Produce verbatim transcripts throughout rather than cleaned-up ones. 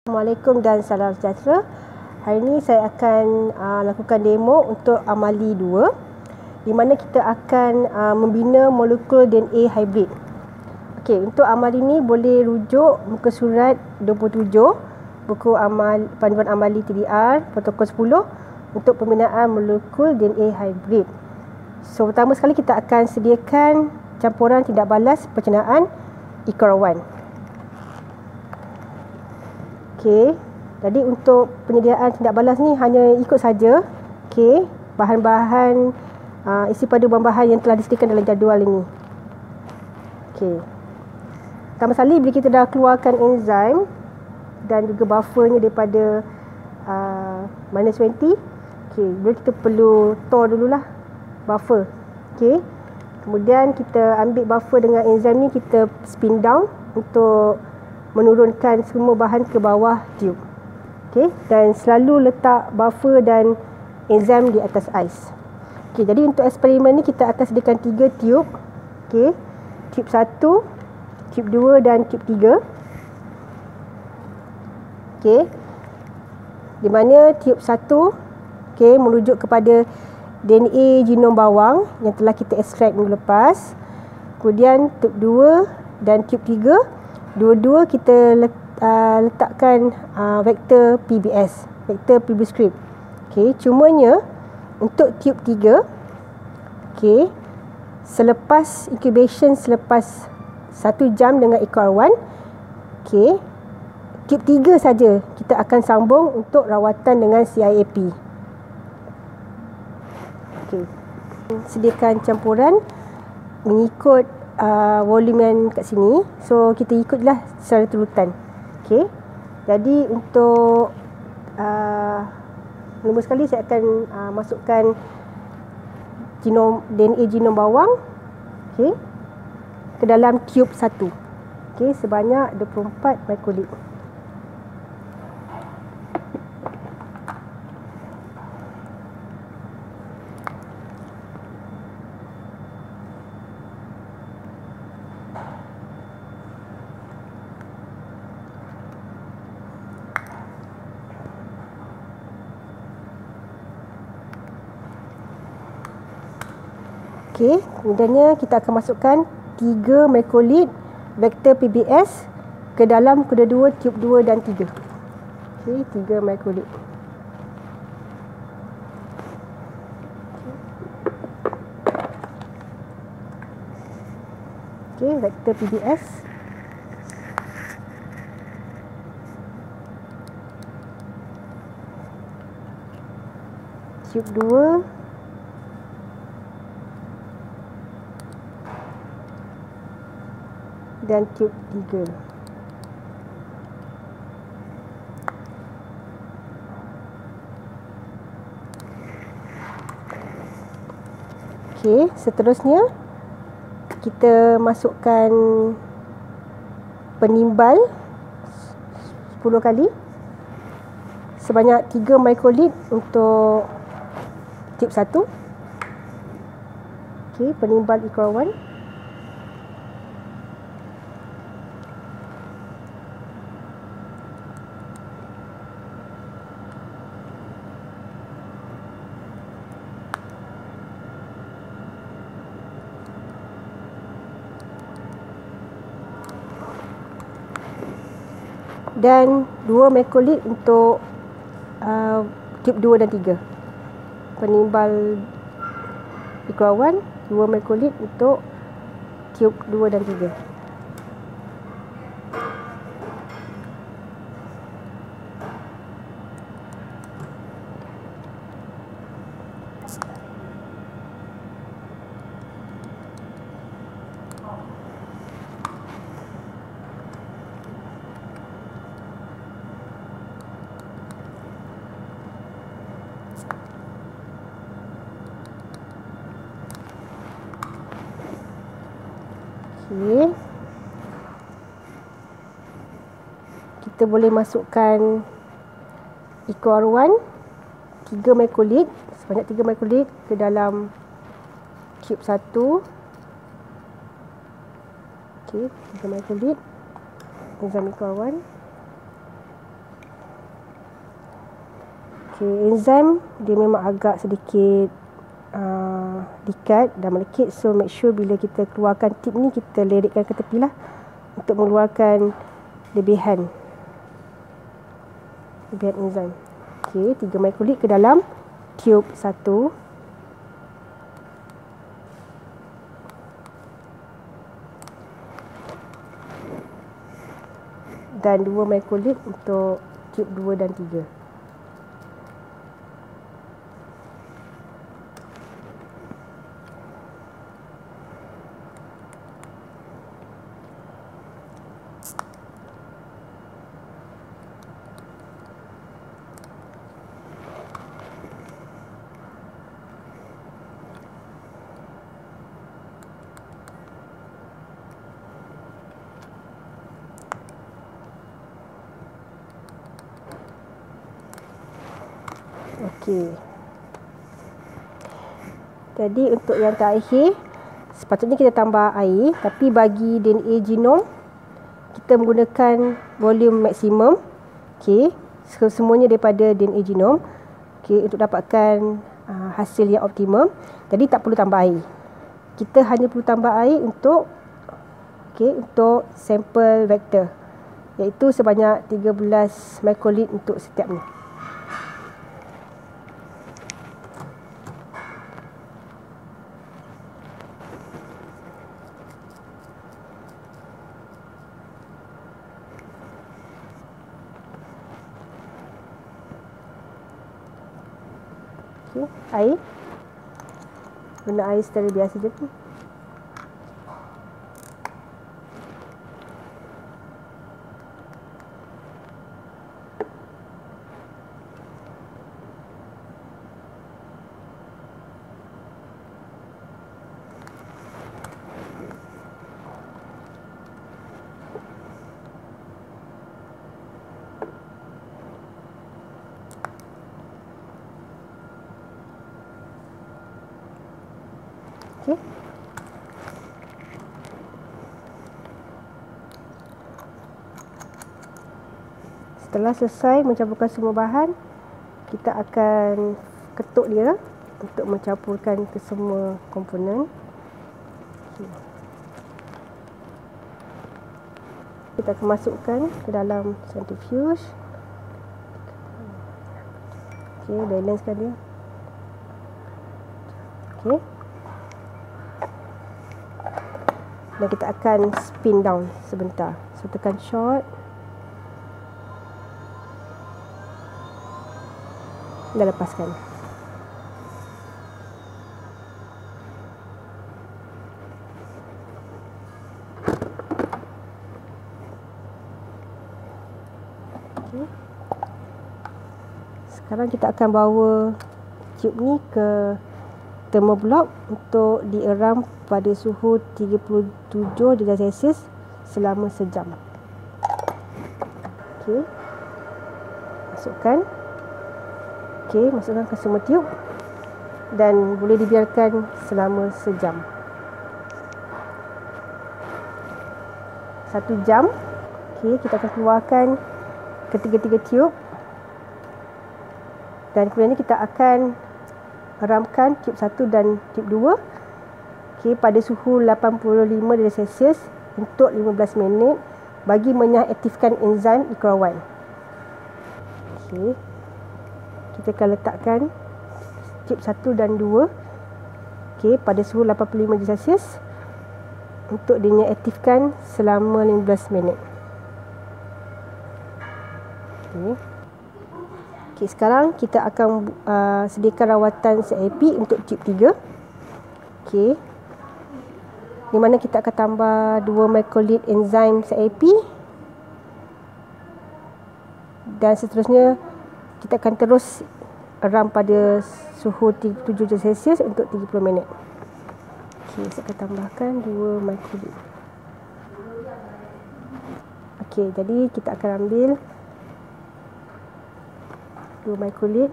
Assalamualaikum dan salam sejahtera. Hari ini saya akan uh, lakukan demo untuk amali dua, di mana kita akan uh, membina molekul D N A hybrid. Okey, untuk amali ini boleh rujuk muka surat dua puluh tujuh, buku amal panduan amali T D R protokol sepuluh untuk pembinaan molekul D N A hybrid. So, pertama sekali kita akan sediakan campuran tindak balas pencernaan E C O R satu. Okey, jadi untuk penyediaan tindak balas ni hanya ikut saja okey, bahan-bahan uh, isi pada bahan-bahan yang telah disediakan dalam jadual ini. Okey. Pertama sekali bila kita dah keluarkan enzim dan juga buffernya daripada uh, minus dua puluh, okey, bila kita perlu tor dululah buffer. Okey. Kemudian kita ambil buffer dengan enzim ni, kita spin down untuk menurunkan semua bahan ke bawah tube. Okey, dan selalu letak buffer dan enzim di atas ais. Okey, jadi untuk eksperimen ni kita akan sediakan tiga tube. Okey, tube satu, tube dua dan tube tiga. Okey. Di mana tube satu okey merujuk kepada D N A genom bawang yang telah kita ekstrak minggu lepas. Kemudian tube dua dan tube tiga, dua-dua kita let, uh, letakkan uh, vektor P B S, vektor P B script. Okey, cumanya untuk tube tiga, okey, selepas incubation selepas satu jam dengan E C O R satu, okey, tube tiga saja kita akan sambung untuk rawatan dengan C I A P. Okey, sediakan campuran mengikut Uh, volume yang kat sini. So kita ikutlah secara turutan. Okey. Jadi untuk uh, mula sekali saya akan uh, masukkan genom D N A genom bawang okey ke dalam tube satu. Okey, sebanyak dua puluh empat microliter. Okey, kemudiannya kita akan masukkan tiga microliter vektor P B S ke dalam kedua-dua tube dua dan tiga. Okey, tiga microliter. Okey, vektor P B S. Tube dua. Dan tube tiga. Okey, seterusnya kita masukkan penimbal sepuluh kali sebanyak tiga microliter untuk tube satu. Okey, penimbal E C O R satu. Dan dua microliter untuk uh, tube dua dan tiga. Penimbal E C O R satu, dua microliter untuk tube dua dan tiga. Okey. Kita boleh masukkan E C O R satu tiga microliter, sebanyak tiga microliter ke dalam tube satu. Okey, tiga microliter enzim E C O R satu. Okay, enzim dia memang agak sedikit uh, dekat dan melekit, so make sure bila kita keluarkan tip ni kita lerikkan ke tepi lah untuk mengeluarkan lebihan lebihan enzim. Okay, tiga mikrolit ke dalam tube satu. Dan dua mikrolit untuk tube dua dan tiga. Okey. Jadi untuk yang terakhir, sepatutnya kita tambah air, tapi bagi D N A genom kita menggunakan volume maksimum. Okey, semuanya daripada D N A genom. Okey, untuk dapatkan uh, hasil yang optimum. Jadi tak perlu tambah air. Kita hanya perlu tambah air untuk okey, untuk sampel vektor, iaitu sebanyak tiga belas mikrolit untuk setiap ni. Okay, air, guna air secara biasa je pun. Okay. Setelah selesai mencampurkan semua bahan, kita akan ketuk dia untuk mencampurkan ke semua komponen. Okay. Kita akan masukkan ke dalam centrifuge. Okay, balance kan dia. Okay. Dan kita akan spin down sebentar. So tekan short. Dan lepaskan. Okay. Sekarang kita akan bawa tube ni ke thermoblock untuk dieram pada suhu tiga puluh tujuh darjah Celsius selama sejam. Okey. Masukkan. Okey, masukkan ke semua tube dan boleh dibiarkan selama sejam. Satu jam. Okey, kita akan keluarkan ketiga-tiga tube. Dan kemudian kita akan ramkan tube satu dan tube dua. Okey, pada suhu lapan puluh lima darjah Celsius untuk lima belas minit bagi mengaktifkan enzim E C R O one. Okey. Kita akan letakkan tube satu dan dua. Okey, pada suhu lapan puluh lima darjah Celsius untuk diaktifkan selama lima belas minit. Okey. Okey, sekarang kita akan uh, sediakan rawatan C I P untuk tube tiga. Okey. Di mana kita akan tambah dua mikrolit enzim C I P. Dan seterusnya kita akan terus ram pada suhu tiga puluh tujuh darjah Celsius untuk tiga puluh minit. Okey, saya akan tambahkan dua mikrolit. Okey, jadi kita akan ambil dua mikrolit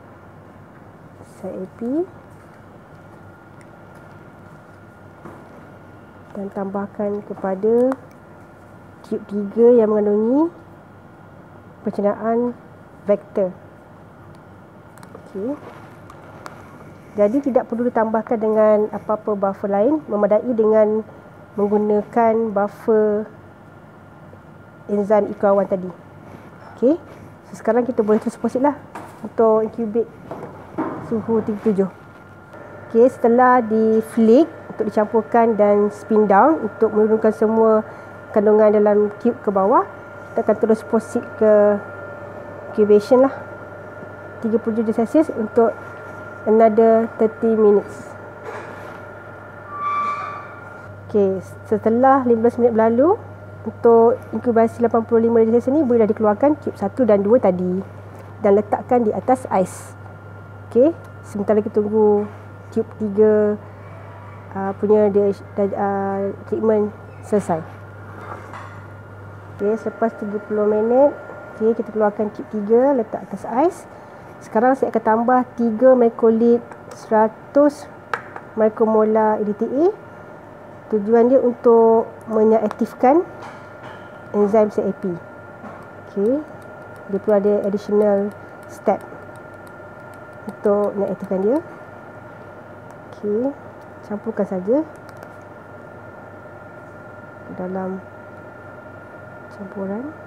C I P dan tambahkan kepada tube tiga yang mengandungi pencernaan vektor. Okey. Jadi tidak perlu ditambahkan dengan apa-apa buffer lain, memadai dengan menggunakan buffer enzim ikawan tadi. Okey. So, sekarang kita boleh terus proceed lah untuk incubate suhu tiga puluh tujuh. Okey, setelah di flick untuk dicampurkan dan spin down untuk menurunkan semua kandungan dalam tube ke bawah, kita akan terus proceed ke incubation lah tiga puluh tujuh Celsius untuk another thirty minutes. Okey, setelah lima belas minit berlalu, untuk inkubasi lapan puluh lima darjah Celsius ni boleh dah dikeluarkan tube satu dan dua tadi dan letakkan di atas ais. Okey, sementara kita tunggu tube tiga uh, punya dia, uh, treatment selesai. Okey, selepas tiga puluh minit, okey, kita keluarkan tube tiga, letak atas ais. Sekarang saya akan tambah tiga microliter seratus micromolar E D T A. Tujuan dia untuk menyaktifkan enzim C A P. Okey. Dia perlu ada additional step untuk menyaktifkan dia. Okey. Campurkan saja ke dalam campuran.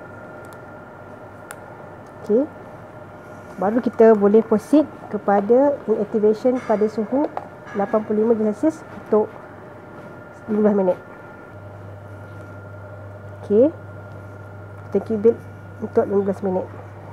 Okey. Baru kita boleh proceed kepada inactivation pada suhu lapan puluh lima darjah Celsius untuk lima belas minit. Okey. Kita incubate untuk lima belas minit.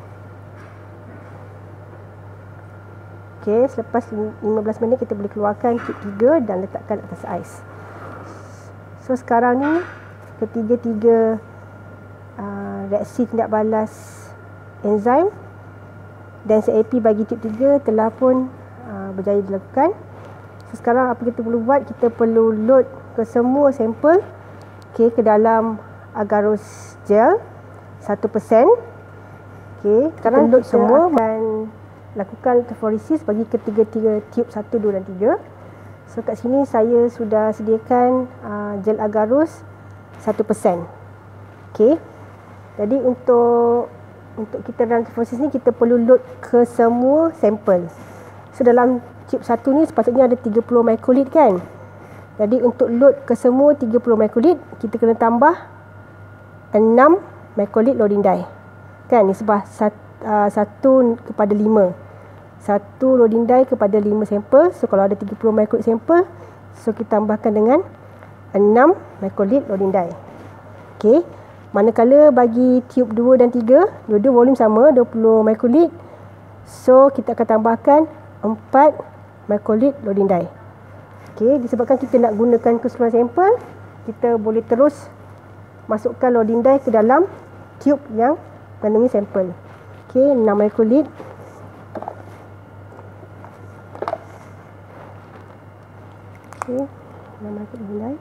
Okey, selepas lima belas minit kita boleh keluarkan tube tiga dan letakkan atas ais. So sekarang ni ketiga-tiga uh, reaksi tindak balas enzim dan C A P bagi tube tiga telah pun uh, berjaya dilakukan. So, sekarang apa kita perlu buat? Kita perlu load ke semua sampel, okay, ke dalam agarose gel satu peratus. Okay, sekarang load semua akan lakukan electrophoresis bagi ketiga-tiga tube satu, dua dan tiga. So kat sini saya sudah sediakan uh, gel agarose satu peratus. Okay. Jadi untuk untuk kita dalam electrophoresis ni kita perlu load ke semua sampel. So dalam tube satu ni sepatutnya ada tiga puluh microliter kan. Jadi untuk load ke semua tiga puluh microliter, kita kena tambah enam microliter loading die. Kan nisbah satu kepada lima. satu loading die kepada lima sampel. So kalau ada tiga puluh microliter sampel, so kita tambahkan dengan enam microliter loading die. Okey. Manakala bagi tube dua dan tiga, dua-dua volume sama dua puluh microliter. So kita akan tambahkan empat microliter loading die. Okey, disebabkan kita nak gunakan keseluruhan sampel, kita boleh terus masukkan loading die ke dalam tube yang mengandungi sampel. Okey, enam microliter. Okey, enam microliter loading die.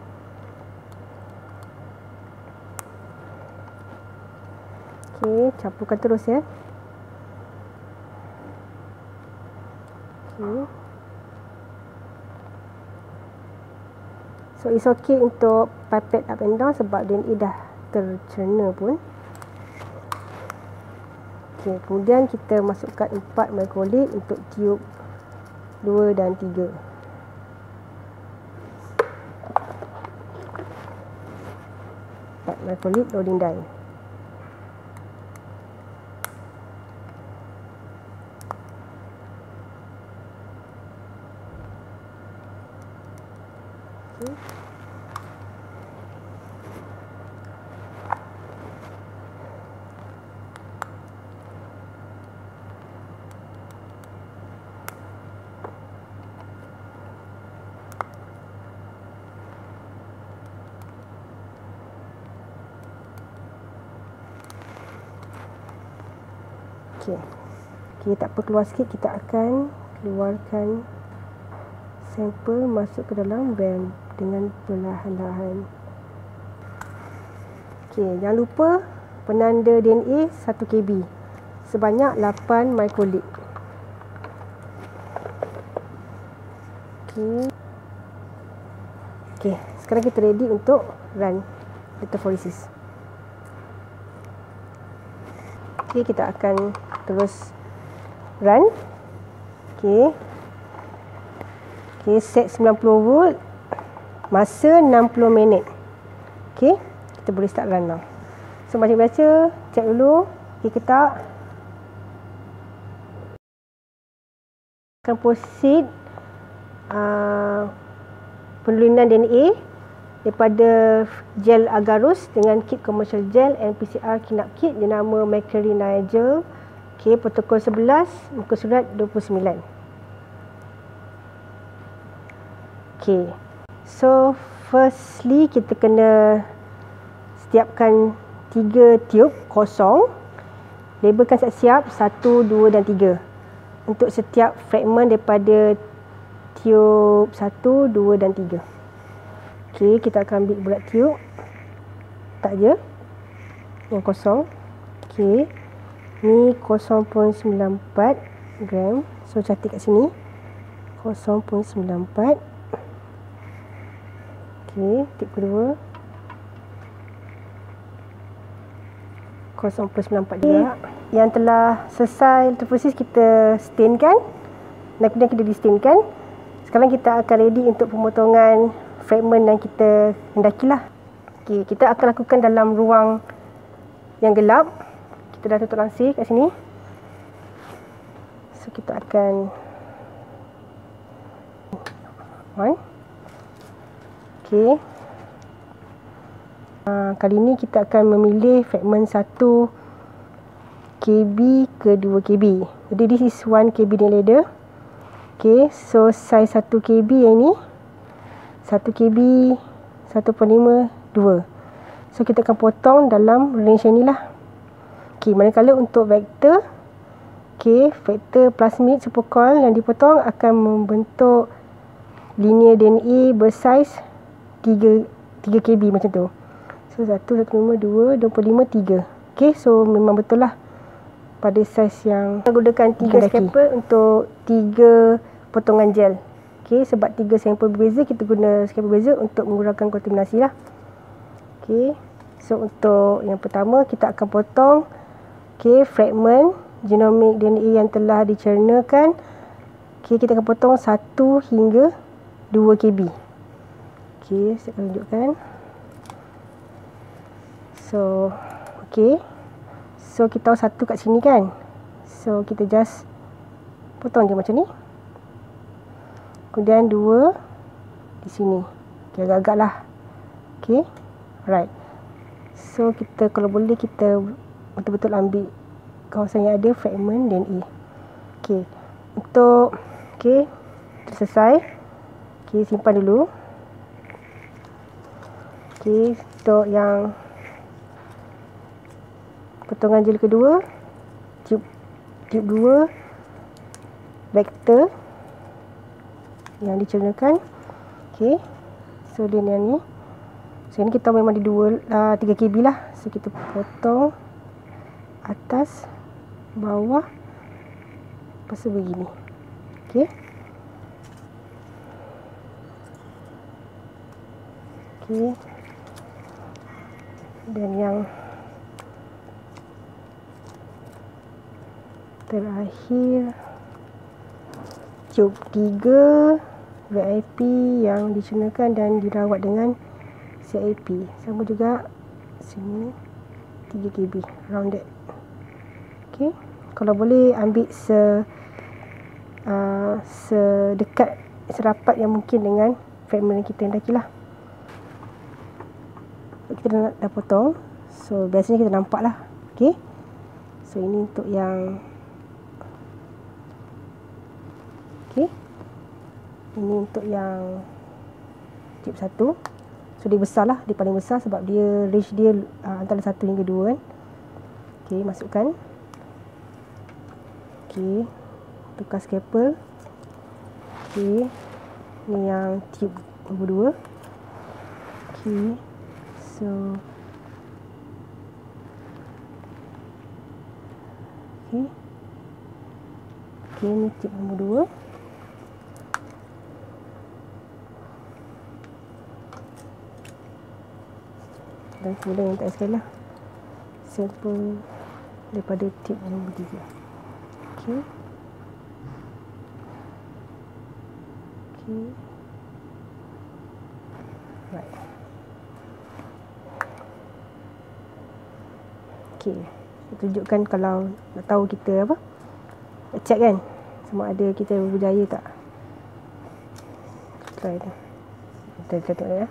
Okey, campurkan terus ya. Okey. So it's okay untuk pipette up and down sebab D N A dah tercerna pun. Okey, kemudian kita masukkan empat microliter untuk tube dua dan tiga. empat microliter loading die. Okay. Okey. Okey, tak apa keluar sikit, kita akan keluarkan sampel masuk ke dalam band dengan perlahan-lahan. Okey, jangan lupa penanda D N A satu kilogram sebanyak lapan microliter. Okey. Okey, sekarang kita ready untuk run electrophoresis. Okey, kita akan terus run. Okey. Okey, set sembilan puluh volt. Masa enam puluh minit. Okey, kita boleh start run now. So macam biasa, check dulu. Okey, ketak. Akan proceed uh, penulinan D N A daripada gel agarose dengan kit commercial gel and P C R kinap kit jenama Macquarie Nigel. Okey, protokol sebelas, muka surat dua puluh sembilan. Okey. So, firstly kita kena setiapkan tiga tiub kosong. Labelkan siap-siap satu, dua dan tiga. Untuk setiap fragmen daripada tiub satu, dua dan tiga. Okey, kita akan ambil bulat tiub. Tak je. Yang kosong. Okey. Ni kosong perpuluhan sembilan empat gram. So, catat kat sini. kosong perpuluhan sembilan empat. Okey, tip kedua. kosong perpuluhan sembilan empat juga. Yang telah selesai proses kita stainkan. Dan kemudian kita distainkan. Sekarang kita akan ready untuk pemotongan fragmen yang kita hendakilah. Okey, kita akan lakukan dalam ruang yang gelap. Kita dah tutup langsir kat sini. So kita akan on. Okey. Uh, kali ini kita akan memilih fragmen satu K B ke dua K B. Jadi this is one K B nail ladder. Okey, so size satu K B yang ni satu K B satu perpuluhan lima, dua. So kita akan potong dalam range yang ni lah. Okey, manakala untuk vektor, okey, vektor plasmid supercoil yang dipotong akan membentuk linear D N A bersaiz tiga K B macam tu. So satu, satu lima, dua, dua puluh lima, tiga. Okey, so memang betul lah pada saiz yang kita gunakan tiga scalpel untuk tiga potongan gel. Okey, sebab tiga sampel berbeza, kita guna scalpel berbeza untuk mengurangkan kontaminasi lah. Okey, so untuk yang pertama kita akan potong okey, fragmen genomic D N A yang telah dicernakan. Okey, kita akan potong satu hingga dua K B. Okey, saya akan tunjukkan. So, okey. So, kita tahu satu kat sini kan. So, kita just potong je macam ni. Kemudian dua di sini. Okey, agak-agak lah. Okey. Alright. So, kita kalau boleh kita betul-betul ambil kawasan yang ada fragmen D N A. Okey. Untuk okey, selesai. Okey, simpan dulu. Okey, untuk yang potongan gel kedua, tiub tiub dua vektor yang dicernakan. Okey. So dia yang ni. So ini kita memang di dua uh, tiga K B lah. So kita potong atas, bawah, lepas tu begini. Okey. Okey. Dan yang terakhir tiub tiga V I P yang dicernakan dan dirawat dengan C I P. Sama juga sini tiga K B rounded. Okey, kalau boleh ambil se uh, sedekat serapat yang mungkin dengan fragmen yang kita hendakilah. Kita dah, dah potong. So biasanya kita nampak lah. Okey. So ini untuk yang okey. Ini untuk yang tiub satu. So dia besar lah, dia paling besar sebab dia range dia uh, antara satu hingga dua kan. Okey, masukkan. Okey, tukar scalpel. Okey, ni yang tiub nombor dua. Okey, so okey. Okey, ni tiub nombor dua. Dan kemudian yang tak sekali lah sampel daripada tip nombor tiga. Okey. Okay. Right. Okay. Tunjukkan kalau nak tahu kita apa. Check kan sama ada kita berjaya tak. Try tu. Kita tengok ya.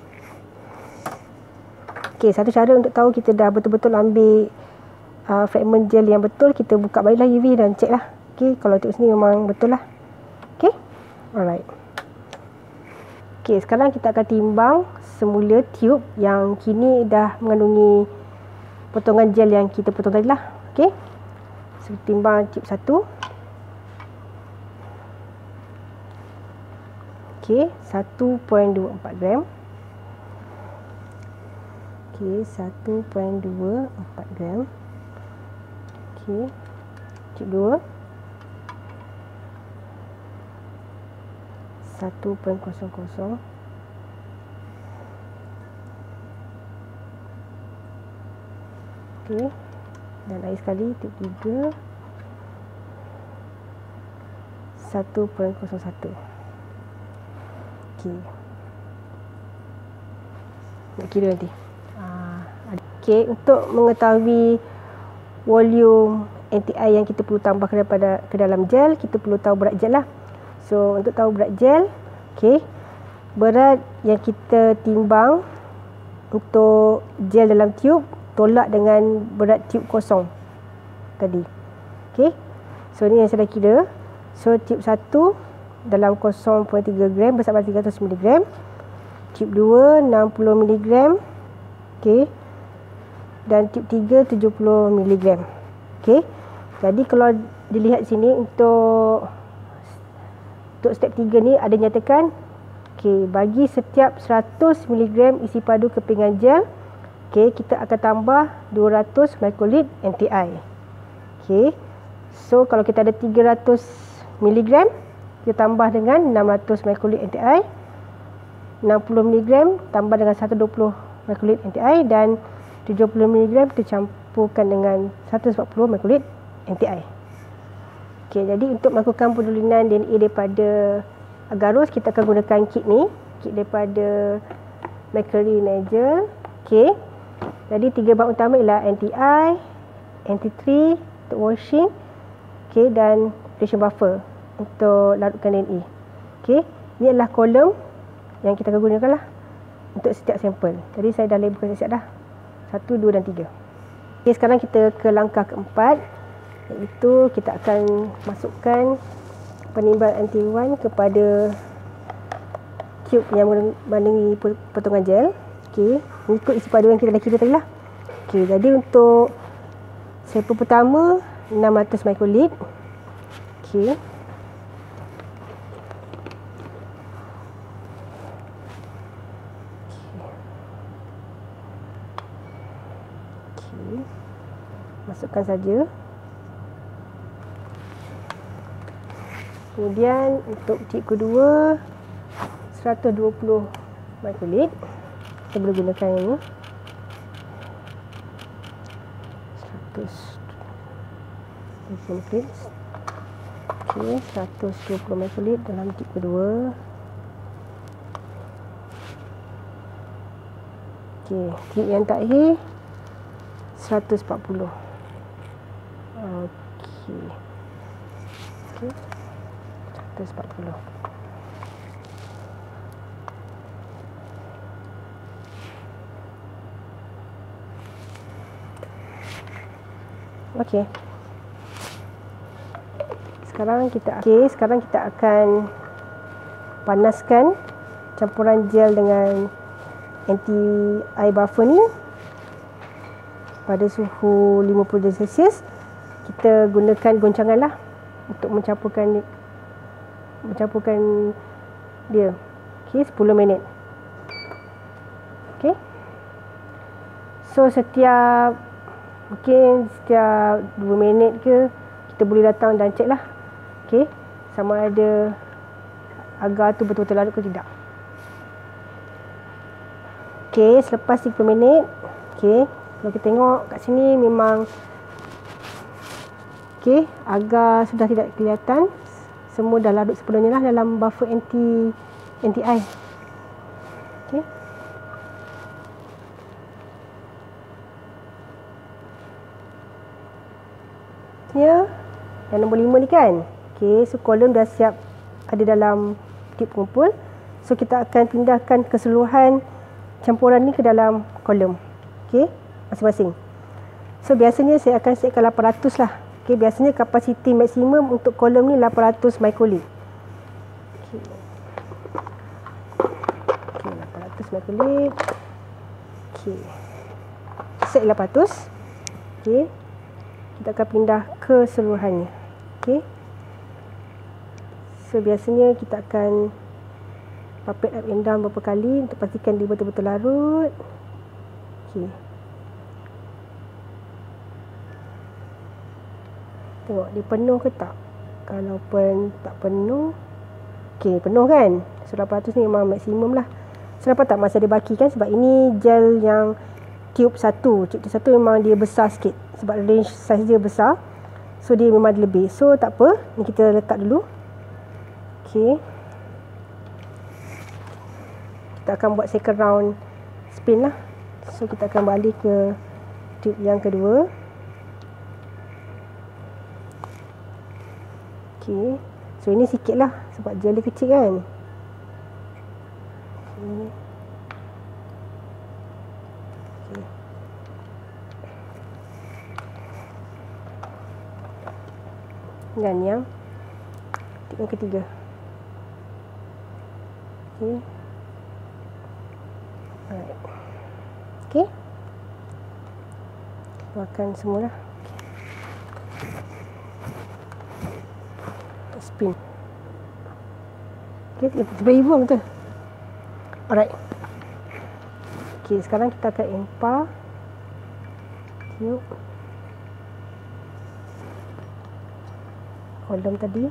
Okay, satu cara untuk tahu kita dah betul-betul ambil uh, fragment gel yang betul, kita buka baliklah U V dan check lah. Okay, kalau tengok sini memang betul lah. Okay, alright. Okay, sekarang kita akan timbang semula tube yang kini dah mengandungi potongan gel yang kita potong tadi lah. Okay, so timbang tube satu. Okay, satu perpuluhan dua empat gram. Okay, satu perpuluhan dua empat gram. Okay, tube dua. satu perpuluhan kosong kosong. Okay, dan air sekali tube tiga. satu perpuluhan kosong satu. Okay. Nak kira nanti. Okay, untuk mengetahui volume N T I yang kita perlu tambahkan daripada ke dalam gel, kita perlu tahu berat gel lah. So, untuk tahu berat gel, okay, berat yang kita timbang untuk gel dalam tube tolak dengan berat tube kosong tadi. Okay, so ni yang saya dah kira. So, tube satu dalam kosong perpuluhan tiga gram bersama tiga ratus miligram. Tube dua enam puluh miligram. Okay, dan tube tiga tujuh puluh miligram. Okay, jadi kalau dilihat sini untuk untuk step tiga ni ada nyatakan, okay, bagi setiap seratus miligram isi padu kepingan gel, okay, kita akan tambah dua ratus microliter N T I. Okay, so kalau kita ada tiga ratus miligram, kita tambah dengan enam ratus microliter N T I. enam puluh miligram tambah dengan seratus dua puluh microliter N T I, dan tujuh puluh miligram kita campurkan dengan seratus empat puluh microliter N T I. Okey, jadi untuk melakukan pendulinan D N A daripada agarose, kita akan gunakan kit ni, kit daripada Mercury Nigel. Okey, jadi tiga bahan utama ialah N T I, N T three untuk washing, okey, dan retention buffer untuk larutkan D N A. Okey, ini adalah kolom yang kita akan gunakan lah untuk setiap sampel. Jadi saya dah labelkan siap dah. Satu, dua dan tiga. Okay, sekarang kita ke langkah keempat, iaitu kita akan masukkan penimbal N T one kepada tube yang mengandungi potongan gel. Okay, mengikut isi padu yang kita dah kira tadi lah. Okay, jadi untuk sampel pertama enam ratus microliter. Okay, masukkan saja. Kemudian untuk tip kedua seratus dua puluh microliter, kita boleh gunakan ini seratus dua puluh microliter. Okey, seratus dua puluh microliter dalam tip kedua. Okey, tip yang terakhir seratus empat puluh. Okey. Okey. seratus empat puluh. Okey. Sekarang kita okey, sekarang kita akan panaskan campuran gel dengan anti air buffer ni pada suhu lima puluh darjah Celsius. Kita gunakan goncangan lah untuk mencampurkan mencampurkan dia. Okey, sepuluh minit. Okey. So setiap mungkin setiap dua minit ke kita boleh datang dan cek lah. Okey, sama ada agar tu betul-betul larut ke tidak. Okey, selepas tiga puluh minit, okey, kalau kita tengok kat sini memang okey, agar sudah tidak kelihatan semua dah larut sepenuhnya lah dalam buffer anti anti air. Okey. Ya, yang nombor lima ni kan. Okey, so kolom dah siap ada dalam tip pengumpul. So kita akan pindahkan keseluruhan campuran ni ke dalam kolom. Okey, masing-masing. So biasanya saya akan setkan lapan ratus lah. Okey, biasanya kapasiti maksimum untuk kolom ni lapan ratus microliter. Okey. Okey, lapan ratus microliter. Okey. Set lapan ratus. Okey. Kita akan pindah keseluruhannya. Okey. So biasanya kita akan papet up and down beberapa kali untuk pastikan dia betul-betul larut. Okey. Tengok dia penuh ke tak. Kalau pun tak penuh, okey, penuh kan. So lapan ratus ni memang maksimum lah. So nampak tak masih ada baki kan, sebab ini gel yang tube satu. Tube satu memang dia besar sikit sebab range size dia besar. So dia memang ada lebih. So tak apa, ni kita letak dulu. Okey. Kita akan buat second round spin lah. So kita akan balik ke tube yang kedua. Okey. So ini sikit lah sebab gel dia kecil kan. Okay. Okay. Dan yang tip yang ketiga. Okey. Alright. Okey. Makan semualah. Spin. Okey, tiba ibu betul. Alright. Okey, sekarang kita akan empar tube kolom tadi.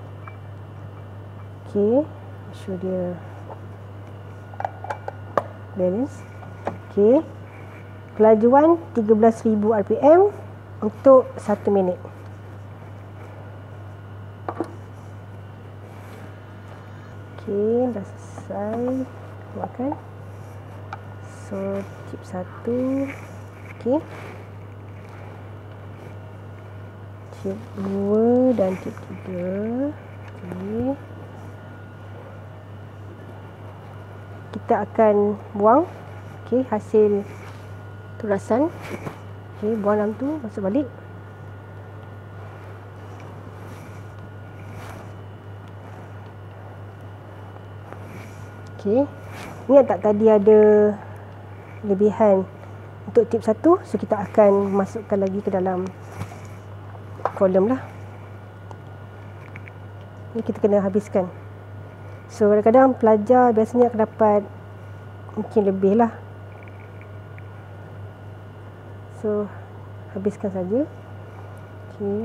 Okey, show dia balance. Okey. Kelajuan tiga belas ribu R P M untuk satu minit. Okey, dah selesai makan. So, tip satu. Okey. Tip dua dan tip tiga. Okey. Kita akan buang okey hasil turasan. Okey, buang dalam tu, masuk balik. Okey. Ingat tak tadi ada lebihan untuk tip satu, so kita akan masukkan lagi ke dalam kolom lah. Ni kita kena habiskan. So kadang-kadang pelajar biasanya akan dapat mungkin lebih lah. So habiskan saja. Okey.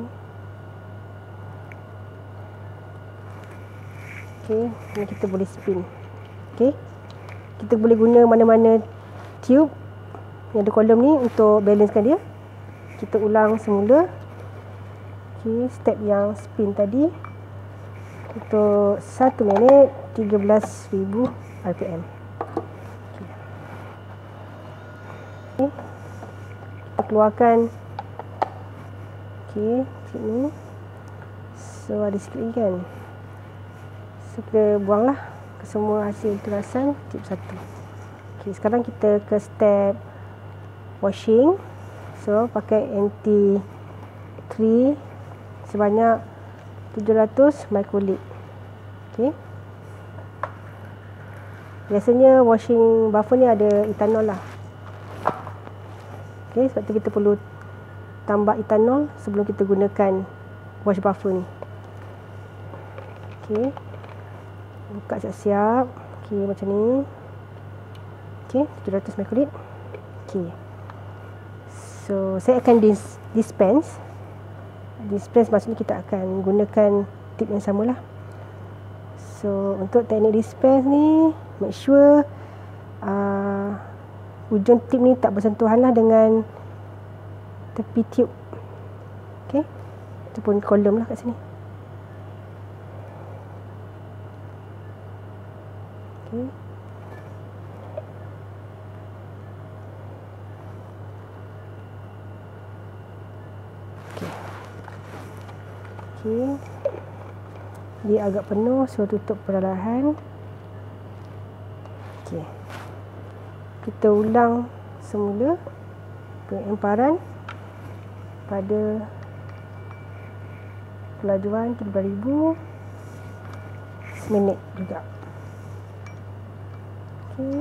Okey, ni kita boleh spin. Okey. Kita boleh guna mana-mana tube yang ada kolom ni untuk balancekan dia. Kita ulang semula. Okey, step yang spin tadi untuk satu minit tiga belas ribu R P M. Okey. Okay. Kita keluarkan. Okey, sini. So ada sikit lagi kan. So kita buanglah ke semua hasil turasan tip satu. Okey, sekarang kita ke step washing. So pakai anti tiga sebanyak tujuh ratus microliter. Okey. Biasanya washing buffer ni ada etanol lah. Okey, sebab tu kita perlu tambah etanol sebelum kita gunakan wash buffer ni. Okey. Buka siap-siap. Okey, macam ni. Okey, tujuh ratus microliter. Okey. So, saya akan dis dispense. Dispense maksudnya kita akan gunakan tip yang samalah. So, untuk teknik dispense ni, make sure uh, ujung tip ni tak bersentuhan lah dengan tepi tube. Okey. Ataupun kolom lah kat sini. Okey. Dia agak penuh, so tutup perlahan. Okey. Kita ulang semula pengemparan pada kelajuan tiga belas ribu seminit juga. Okey.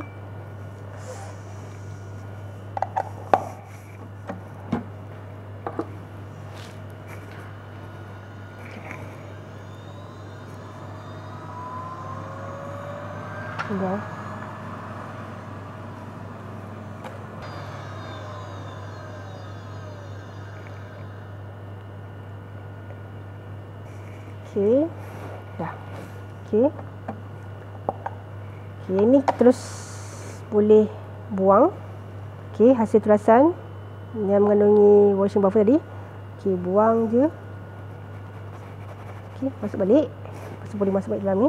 Sudah. Okey. Dah. Okey. Okey, ni terus boleh buang. Okey, hasil terasan yang mengandungi washing buffer tadi. Okey, buang je. Okey, masuk balik. Lepas tu boleh masuk balik dalam ni.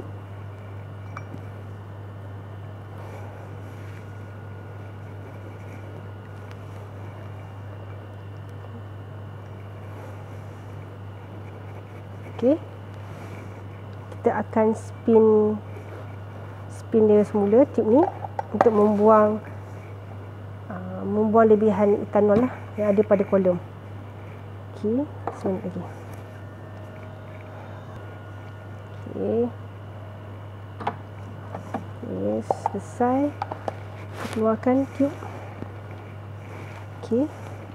Okey. Kita akan spin spin dia semula tube ni untuk membuang uh, membuang lebihan etanol lah yang ada pada kolom. Okey, seminit lagi. Okey. Okey, selesai. Keluarkan tube. Okey.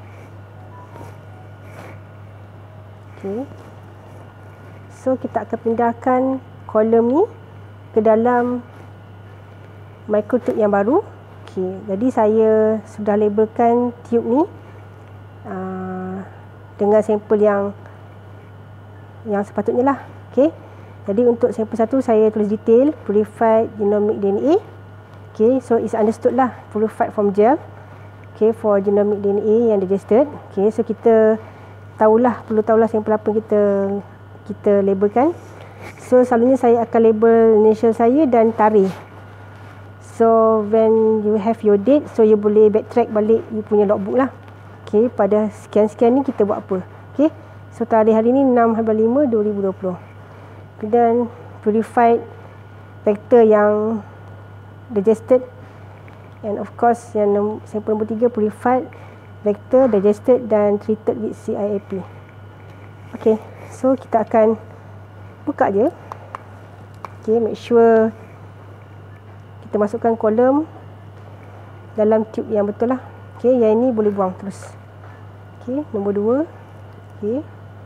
Okey. So kita akan pindahkan kolom ni ke dalam microtube yang baru. Okey, jadi saya sudah labelkan tube ni uh, dengan sampel yang yang sepatutnya lah. Okey. Jadi untuk sampel satu saya tulis detail purified genomic D N A. Okey, so it's understood lah purified from gel. Okey, for genomic D N A yang digested. Okey, so kita tahulah, perlu tahulah sampel apa kita kita labelkan. So selalunya saya akan label initial saya dan tarikh. So when you have your date, so you boleh backtrack balik you punya logbook lah. Okay, pada sekian-sekian ni kita buat apa. Okay, so tarikh hari ni enam lima dua ribu dua puluh. Dan purified vector yang digested, and of course yang sampel nombor tiga purified vector digested dan treated with C I A P. Okay, so kita akan buka je. Okay, make sure kita masukkan kolom dalam tube yang betul lah. Okay, yang ini boleh buang terus. Okay, nombor dua. Okay.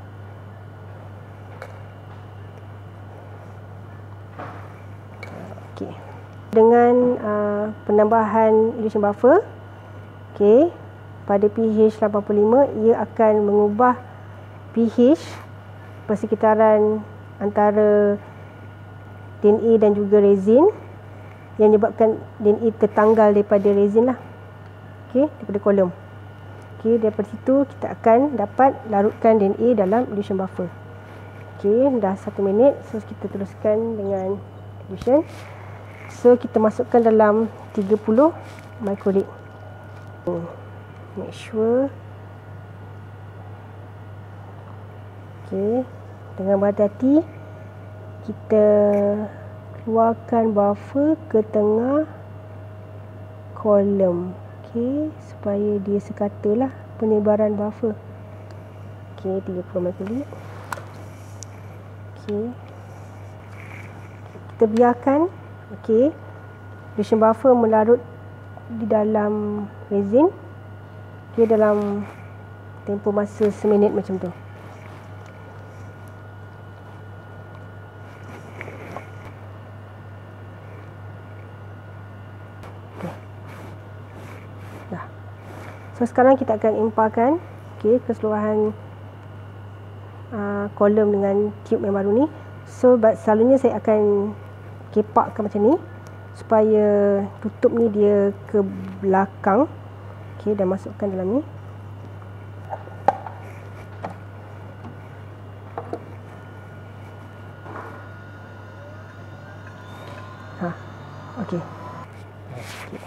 Okay. Dengan uh, penambahan elution buffer, okay, pada pH lapan puluh lima, ia akan mengubah pH persekitaran antara D N A dan juga resin yang menyebabkan D N A tertanggal daripada resin lah. Okey, daripada kolom. Okey, daripada situ kita akan dapat larutkan D N A dalam elution buffer. Okey, dah satu minit. So kita teruskan dengan elution. So kita masukkan dalam tiga puluh microliter. Make sure. Okey, dengan berhati-hati kita keluarkan buffer ke tengah kolom. Okey, supaya dia sekata lah penyebaran buffer. Okey, tiga puluh microliter. Okey, kita biarkan. Okey, elution buffer melarut di dalam resin. Okey, dalam tempoh masa seminit macam tu. So sekarang kita akan imparkan, okay, keseluruhan uh, kolom dengan tube yang baru ni. So selalunya saya akan kepakkan macam ni supaya tutup ni dia ke belakang. Okay, dan masukkan dalam ni. Ha, okay. Okay.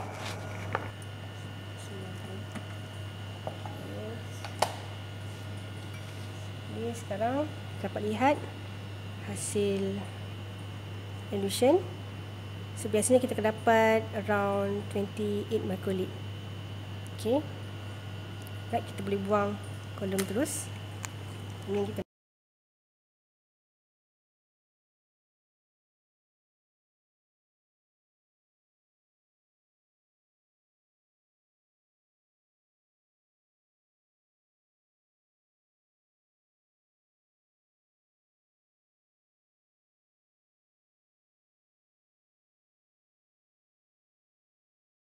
Sekarang dapat lihat hasil elution. So biasanya kita akan dapat around twenty-eight microlit. Okay. Right, kita boleh buang kolom terus. Ini kita